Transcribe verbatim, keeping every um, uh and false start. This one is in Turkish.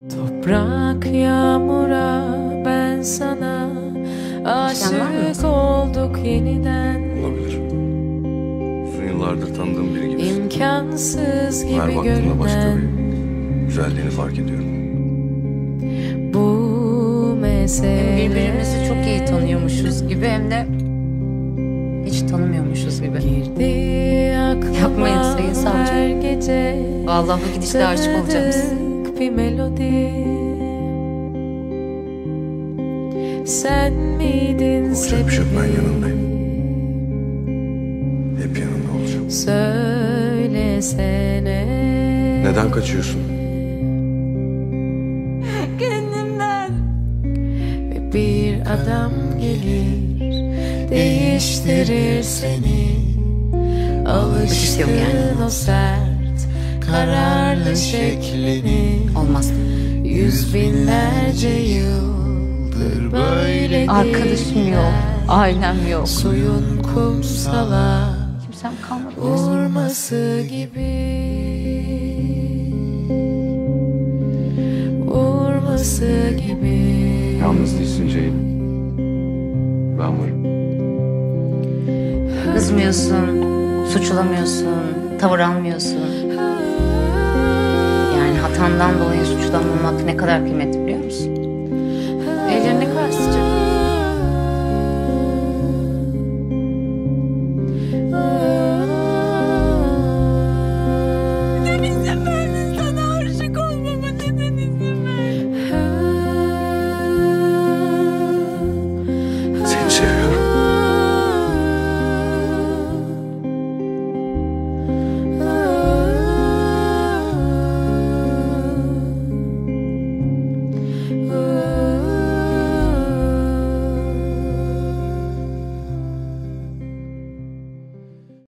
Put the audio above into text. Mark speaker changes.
Speaker 1: Toprak yağmura ben sana aşık olduk yeniden.
Speaker 2: Olabilir. Uzun yıllardır tanıdığım biri gibisin.
Speaker 1: İmkansız gibi
Speaker 2: Her baktığımda başka
Speaker 1: görünen
Speaker 2: bir güzelliğini fark ediyorum.
Speaker 1: bu mesele.
Speaker 3: Hem birbirimizi çok iyi tanıyormuşuz gibi hem de hiç tanımıyormuşuz gibi.
Speaker 1: Girdi aklıma
Speaker 3: Yapmayın sayın savcım.
Speaker 1: her gece.
Speaker 3: Vallahi bu gidişle aşık olacağız.
Speaker 1: Tanıdık bir melodi. Sen miydin
Speaker 2: Olacak bir şey yok, ben
Speaker 1: sevdiğim?
Speaker 2: yanındayım. Hep yanında olacağım.
Speaker 1: Söylesene.
Speaker 2: Neden kaçıyorsun?
Speaker 1: Kendimden. Ve bir adam gelir değiştirir seni.
Speaker 3: Ötesi yok yani.
Speaker 1: Alıştın o sert kararlı şeklini.
Speaker 3: Olmaz.
Speaker 1: Yüz binlerce yıldır böyle
Speaker 3: Arkadaşım yok,
Speaker 1: değiller.
Speaker 3: ailem yok.
Speaker 1: Suyun kumsala
Speaker 3: Kimsem kalmadı.
Speaker 1: vurması gibi. Vurması gibi.
Speaker 2: Yalnız değilsin Ceylin. Ben varım.
Speaker 3: Kızmıyorsun, suçlamıyorsun, tavır almıyorsun. Yani hatandan dolayı suçlanmamak ne kadar kıymetli biliyor musun?